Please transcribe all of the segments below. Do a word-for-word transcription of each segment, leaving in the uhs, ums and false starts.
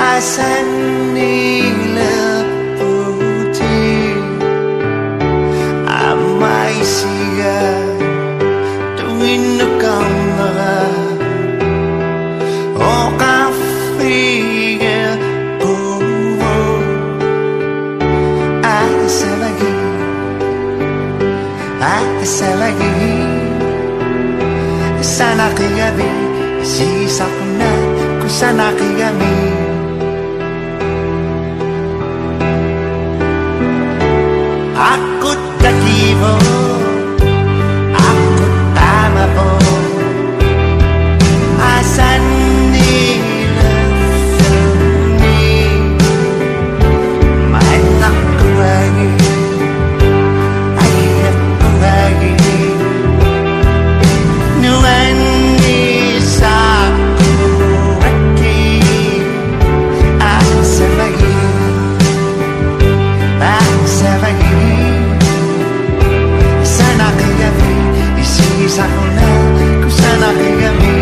asan nila puti amay siga tuwin nakamara o kafiga puwo asa lagi asa lagi sana kagabi isisa ko na kung sana kagabi. Ako't natibo, ako't tama po. Asan nila ni may nakuwagi, ay nakuwagi. Nuwan ni sa kuwaki, asa lagi, asa lagi. Isisa ko na kung saan aking gabi.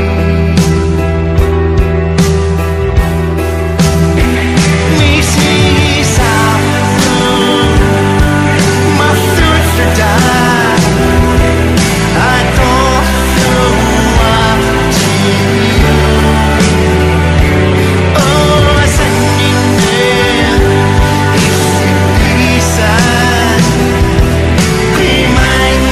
Nisisa ko my third for die. I don't know what to do. Oh, asan nila isipisan Kumain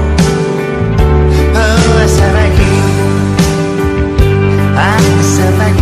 lagi.